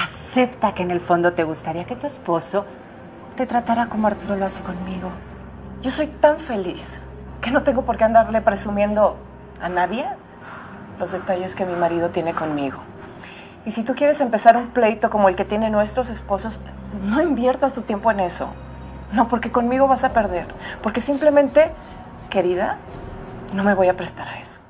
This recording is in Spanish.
Acepta que en el fondo te gustaría que tu esposo te tratara como Arturo lo hace conmigo. Yo soy tan feliz que no tengo por qué andarle presumiendo a nadie los detalles que mi marido tiene conmigo. Y si tú quieres empezar un pleito como el que tienen nuestros esposos, no inviertas tu tiempo en eso. No, porque conmigo vas a perder. Porque simplemente, querida, no me voy a prestar a eso.